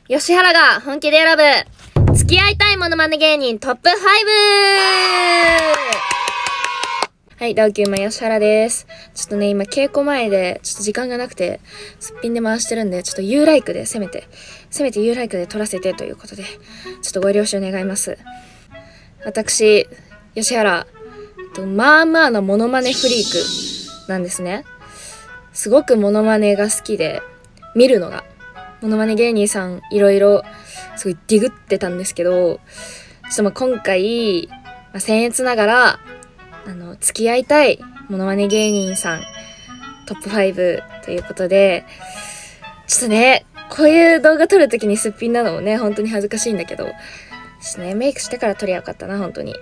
吉原が本気で選ぶ付き合いたいモノマネ芸人トップ 5！ はい、ダウ9万吉原です。ちょっとね、今稽古前でちょっと時間がなくてすっぴんで回してるんで、ちょっと U ライクでせめて U ライクで撮らせてということで、ちょっとご了承願います。私、吉原、まあまあなモノマネフリークなんですね。すごくモノマネが好きで、見るのが。モノマネ芸人さんいろいろすごいディグってたんですけど、ちょっと今回、僭越ながら、付き合いたいモノマネ芸人さんトップ5ということで、ちょっとね、こういう動画撮るときにすっぴんなのもね、本当に恥ずかしいんだけど、ちょっとね、メイクしてから撮りゃよかったな、本当に。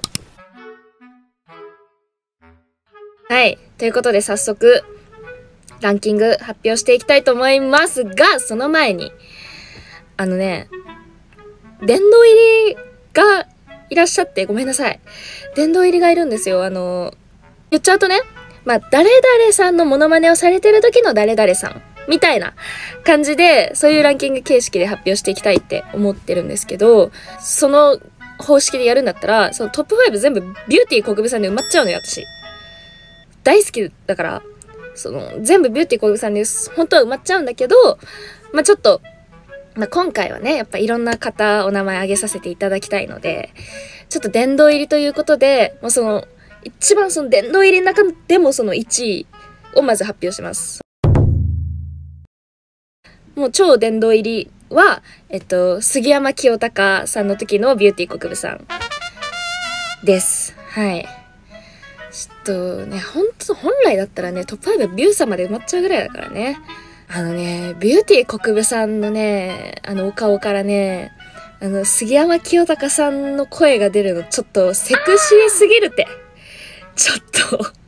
はい。ということで早速、ランキング発表していきたいと思いますが、その前に、殿堂入りがいらっしゃってごめんなさい。殿堂入りがいるんですよ。言っちゃうとね、誰々さんのモノマネをされてる時の誰々さんみたいな感じで、そういうランキング形式で発表していきたいって思ってるんですけど、その方式でやるんだったら、そのトップ5全部ビューティー国分さんで埋まっちゃうのよ、私。大好きだから、全部ビューティー国分さんで本当は埋まっちゃうんだけど、ちょっと、今回はね、やっぱいろんな方お名前挙げさせていただきたいので、ちょっと殿堂入りということで、一番殿堂入りの中でも1位をまず発表します。もう超殿堂入りは、杉山清貴さんの時のビューティー国分さんです。はい。ちょっとね、本来だったらね、トップ5ビューさんまで埋まっちゃうぐらいだからね。ビューティー国分さんのね、お顔からね、杉山清貴さんの声が出るの、ちょっとセクシーすぎるって。ちょっと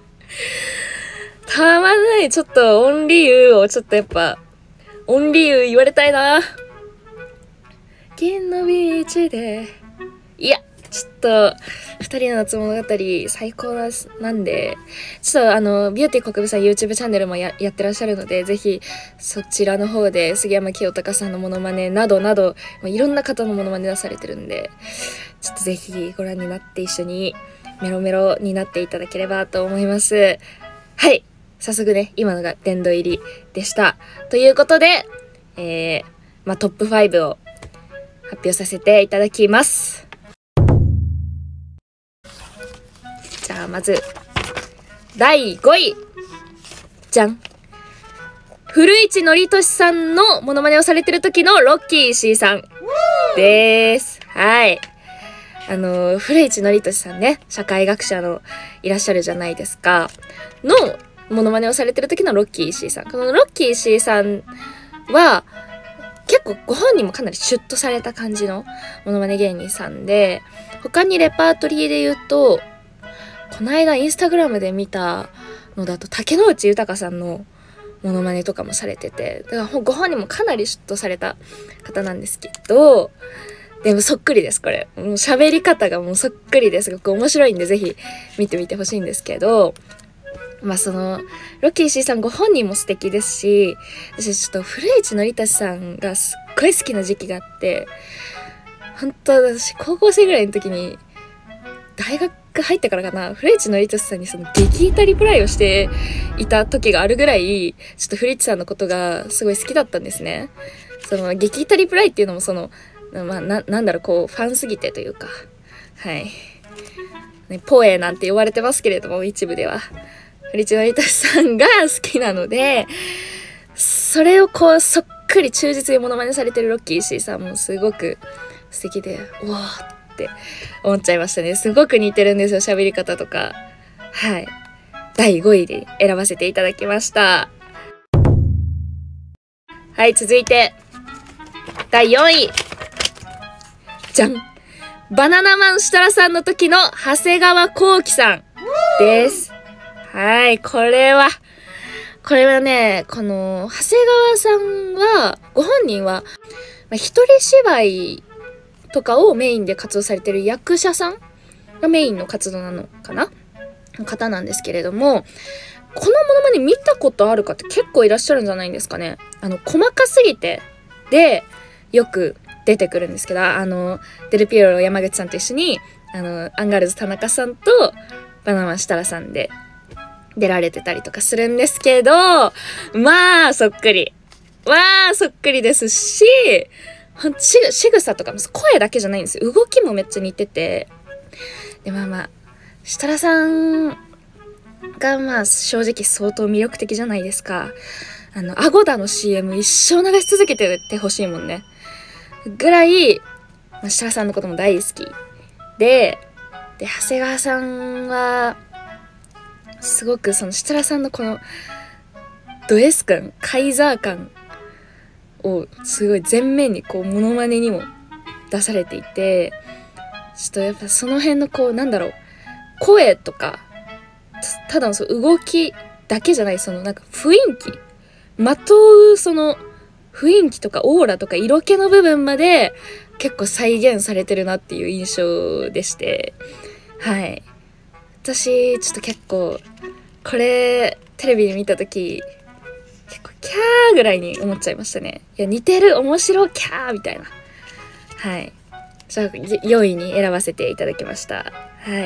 たまんない。ちょっと、オンリーユーをちょっとやっぱ、オンリーユー言われたいな。銀のビーチで。いや、ちょっと、二人の夏物語最高なんで、ちょっとビューティー国分さん YouTube チャンネルもやってらっしゃるので、ぜひそちらの方で杉山清貴さんのモノマネなどなど、いろんな方のモノマネ出されてるんで、ちょっとぜひご覧になって一緒にメロメロになっていただければと思います。はい。早速ね、今のが殿堂入りでした。ということで、トップ5を発表させていただきます。じゃあまず第5位じゃん、古市憲寿さんのモノマネをされてる時のロッキー石井さんです。はい。古市憲寿さんね、社会学者のいらっしゃるじゃないですかのモノマネをされてる時のロッキー石井さん。このロッキー石井さんは結構ご本人もかなりシュッとされた感じのモノマネ芸人さんで、他にレパートリーで言うと、この間インスタグラムで見たのだと竹野内豊さんのモノマネとかもされてて、だからご本人もかなりシュッとされた方なんですけど、でもそっくりです、これ。もう喋り方がもうそっくりです。すごく面白いんでぜひ見てみてほしいんですけど、ロッキー石井さんご本人も素敵ですし、私ちょっと古市憲寿さんがすっごい好きな時期があって、本当私高校生ぐらいの時に大学入ってからかな、古市憲寿さんに激イタリプライをしていた時があるぐらい、ちょっと古市さんのことがすごい好きだったんですね。激イタリプライっていうのもなんだろう、こう、ファンすぎてというか、はい。ね、ポエなんて言われてますけれども、一部では。古市憲寿さんが好きなので、それをこう、そっくり忠実にモノマネされてるロッキー石井さんもすごく素敵で、うわーって思っちゃいましたね。すごく似てるんですよ、喋り方とか。はい。第5位で選ばせていただきました。はい、続いて、第4位。じゃん。バナナマン設楽さんの時の長谷川幸喜さんです。はい、これはね、この、長谷川さんは、ご本人は、一人芝居とかをメインで活動されてる役者さんがメインの活動なのかな方なんですけれども、このモノマネ見たことある方結構いらっしゃるんじゃないんですかね。細かすぎて。で、 よく出てくるんですけど、デルピエロ山口さんと一緒に、アンガールズ田中さんとバナナマン設楽さんで出られてたりとかするんですけど、まあ、そっくり。まあ、そっくりですし、仕草とかも声だけじゃないんですよ。動きもめっちゃ似てて。で、設楽さんが正直相当魅力的じゃないですか。アゴダの CM 一生流し続けててほしいもんね。ぐらい、設楽さんのことも大好き。で、長谷川さんは、すごく設楽さんのこの、ド S 感、カイザー感をすごい前面にモノマネにも出されていて、ちょっとやっぱその辺の声とか、ただの動きだけじゃない、雰囲気、まとう雰囲気とかオーラとか色気の部分まで結構再現されてるなっていう印象でして、はい。私、ちょっと結構、これ、テレビで見たとき、結構、キャーぐらいに思っちゃいましたね。いや、似てる、面白い、キャーみたいな。はい。じゃあ、4位に選ばせていただきました。はい。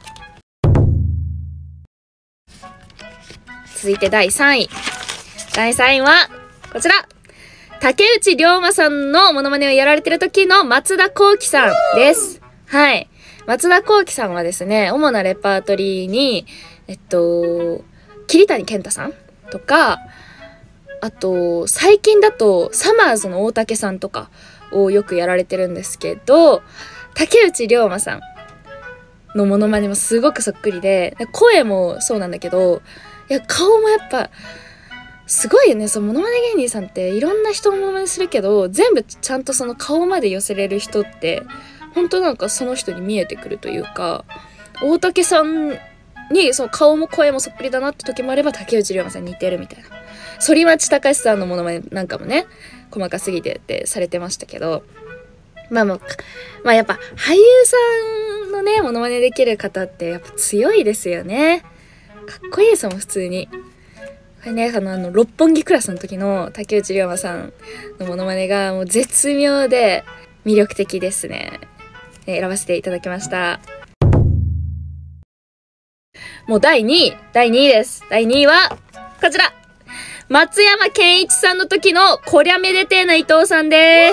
続いて第3位。第3位は、こちら。竹内涼真さんのモノマネをやられてる時の松田幸喜さんです。はい。松田幸喜さんはですね、主なレパートリーに、桐谷健太さんとか、あと、最近だと、サマーズの大竹さんとかをよくやられてるんですけど、竹内涼真さんのモノマネもすごくそっくりで、声もそうなんだけど、いや、顔もやっぱ、すごいよね。モノマネ芸人さんっていろんな人のモノマネするけど、全部ちゃんとその顔まで寄せれる人って、本当その人に見えてくるというか、大竹さんに顔も声もそっくりだなって時もあれば、竹内涼真さんに似てるみたいな。反町隆史さんのモノマネなんかもね、細かすぎてってされてましたけど、やっぱ俳優さんのね、モノマネできる方ってやっぱ強いですよね。かっこいいですもん、普通に。これね、六本木クラスの時の竹内涼真さんのモノマネがもう絶妙で魅力的ですね。選ばせていただきました。もう第2位です。第2位は、こちら松山ケンイチさんの時のこりゃめでてーな伊藤さんです。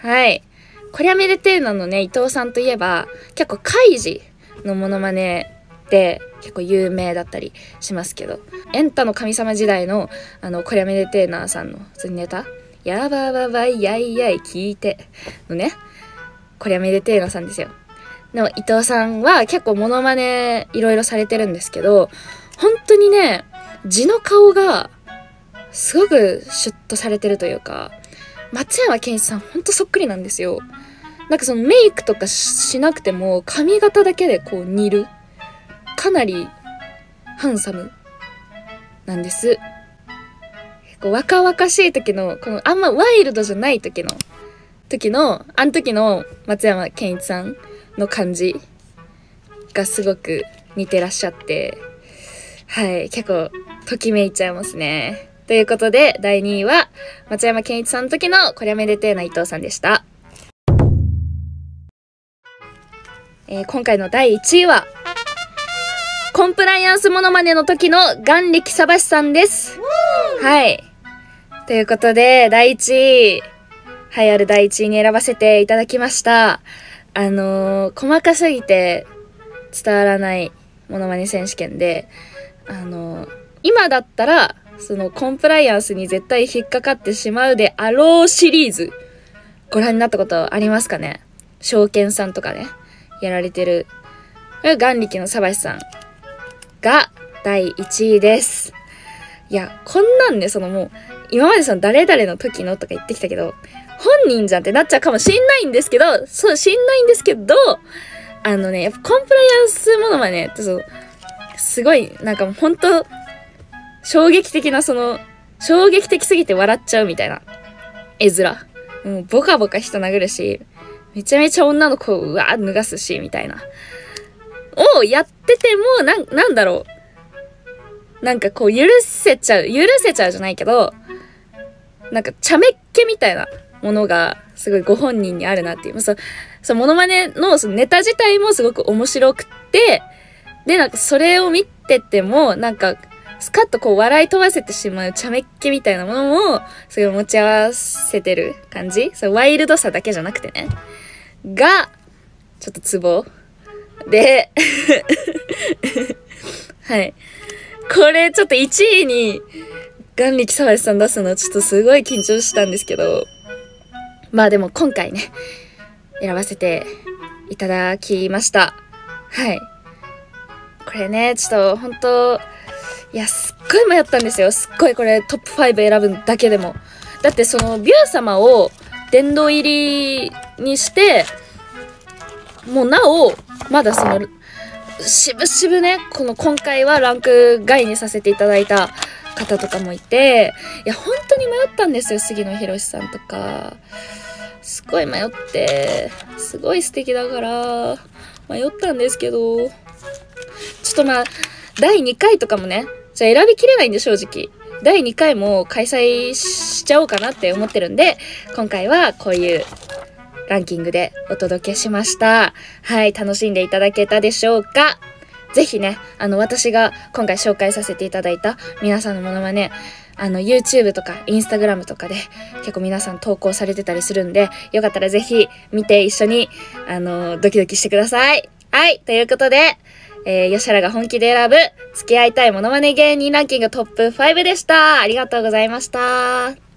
はい。こりゃめでてーなのね、伊藤さんといえば、結構カイジのモノマネで結構有名だったりしますけど、エンタの神様時代のこりゃめでてーなさんの普通にネタ、やばばばいやいやい聞いてのね、こりゃめでてーなさんですよ。でも伊藤さんは結構モノマネいろいろされてるんですけど、本当にね、地の顔がすごくシュッとされてるというか、松山ケンイチさんほんとそっくりなんですよ。メイクとかしなくても髪型だけで似る。かなりハンサムなんです。若々しい時の、あんまワイルドじゃない時の松山ケンイチさんの感じがすごく似てらっしゃって、はい、結構ときめいちゃいますね。ということで、第2位は松山ケンイチさんの時のこりゃめでてーな伊藤さんでした。今回の第1位は、コンプライアンスモノマネの時の眼力さばしさんです。はい。ということで、第1位、栄えある第1位に選ばせていただきました。細かすぎて伝わらないモノマネ選手権で、今だったら、コンプライアンスに絶対引っかかってしまうであろうシリーズ、ご覧になったことありますかね？証券さんとかね、やられてる、眼力のさばしさんが第1位です。いや、こんなんね、もう、今まで誰々の時のとか言ってきたけど、本人じゃんってなっちゃうかもしんないんですけど、やっぱコンプライアンスモノマネってすごい、もうほんと、衝撃的すぎて笑っちゃうみたいな絵面。もうボカボカ人殴るし、めちゃめちゃ女の子を脱がすし、みたいな。をやってても、なんだろう。許せちゃうじゃないけど、茶目っ気みたいなものがすごいご本人にあるなっていう。モノマネのそのネタ自体もすごく面白くて、で、なんかそれを見てても、なんか、スカッとこう笑い飛ばせてしまう茶目っ気みたいなものも、すごい持ち合わせてる感じ？そう、ワイルドさだけじゃなくてね。が、ちょっとツボで、はい。これちょっと1位に、眼力沢井さん出すのちょっとすごい緊張したんですけど、まあでも今回ね、選ばせていただきました。はい。これね、ちょっと本当いや、すっごい迷ったんですよ。すっごいこれトップ5選ぶだけでも。だってそのビュー様を殿堂入りにして、もうなお、まだその、しぶしぶね、今回はランク外にさせていただいた方とかもいて、いや、本当に迷ったんですよ。杉野博さんとか。すごい迷って、すごい素敵だから、迷ったんですけど、ちょっとまあ、第2回とかもね、じゃあ選びきれないんで正直。第2回も開催しちゃおうかなって思ってるんで、今回はこういうランキングでお届けしました。はい、楽しんでいただけたでしょうか？ぜひね、私が今回紹介させていただいた皆さんのモノマネ、YouTube とか Instagram とかで結構皆さん投稿されてたりするんで、よかったらぜひ見て一緒に、ドキドキしてください。はい、ということで、よしゃらが本気で選ぶ付き合いたいモノマネ芸人ランキングトップ5でした。ありがとうございました。